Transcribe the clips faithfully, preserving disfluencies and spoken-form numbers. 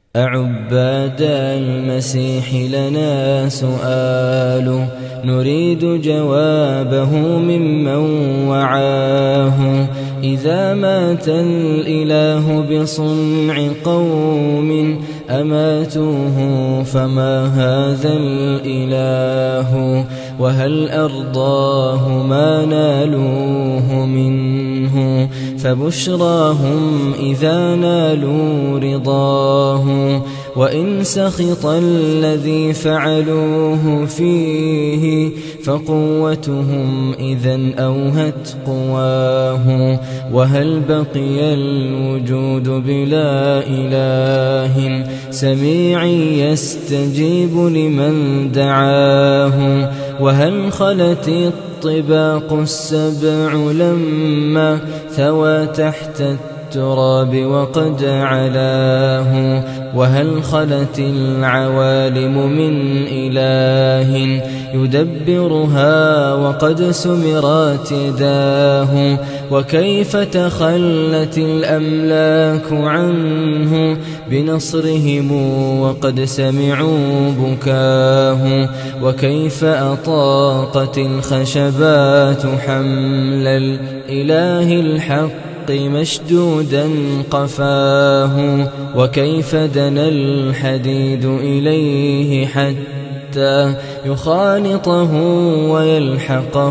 أعباد المسيح لنا سؤال نريد جوابه ممن وعاه. إذا مات الإله بصنع قوم أماتوه فما هذا الإله؟ وهل أرضاه ما نالوه منه؟ فبشراهم إذا نالوا رضاه. وإن سخط الذي فعلوه فيه فقوتهم إذن أوهت قواه. وهل بقي الوجود بلا إله سميع يستجيب لمن دعاه؟ وهل خلت الطباق السبع لما ثوى تحت التراب وقد علاه؟ وهل خلت العوالم من إله يدبرها وقد سمرت يداه؟ وكيف تخلت الأملاك عنه بنصرهم وقد سمعوا بكاه؟ وكيف أطاقت الخشبات حمل الإله الحق مشدودا قفاه؟ وكيف دنا الحديد إليه حتى يخالطه ويلحقه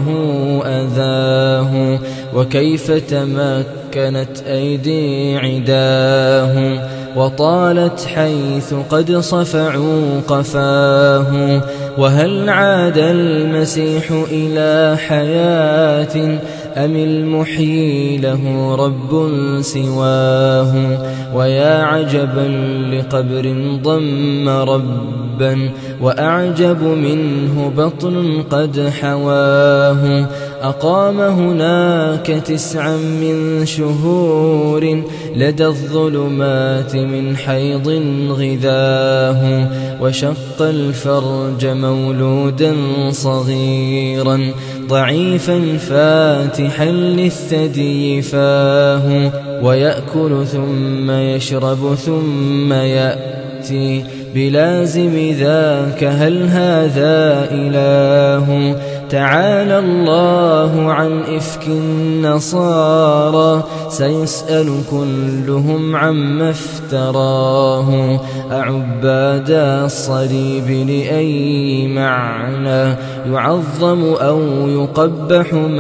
أذاه؟ وكيف تمكنت أيدي عداه وطالت حيث قد صفعوا قفاه؟ وهل عاد المسيح إلى حياة أم المحيي له رب سواه؟ ويا عجبا لقبر ضم ربا وأعجب منه بطن قد حواه. أقام هناك تسعا من شهور لدى الظلمات من حيض غذاه. وشق الفرج مولودا صغيرا ضعيفا فاتحا للثدي فاه. ويأكل ثم يشرب ثم يأتي بلازم ذاك هل هذا إله؟ تعالى الله عن إفك النصارى سيسأل كلهم عما افتراه. أعباد الصليب لأي معنى يعظم أو يقبح من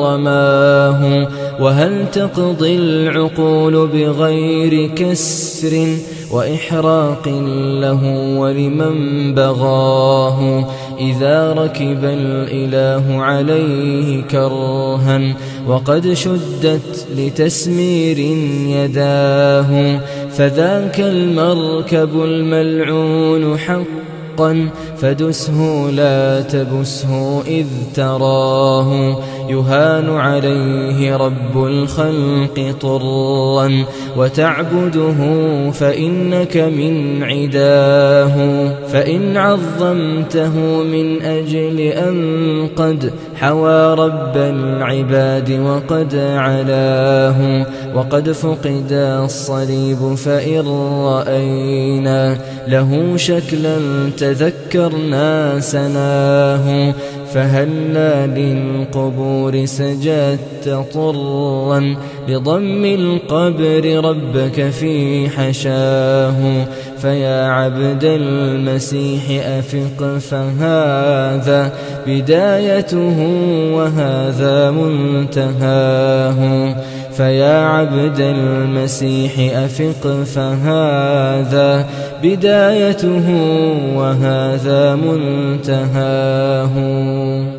رماه؟ وهل تقضي العقول بغير كسر وإحراق له ولمن بغاه؟ إذا ركب الإله عليه كرها وقد شدت لتسمير يداه فذاك المركب الملعون حقا فدسه لا تبسه إذ تراه. يهان عليه رب الخلق طرا وتعبده فإنك من عداه. فإن عظمته من أجل أن قد حوى رب العباد وقد علاه وقد فقد الصليب فإن رأينا له شكلا تذكرنا سناه. فهلا للقبور سجدت طرا بضم القبر ربك في حشاه. فيا عبد المسيح أفق فهذا بدايته وهذا منتهاه. فيا عبد المسيح أفق فهذا بدايته وهذا منتهاه.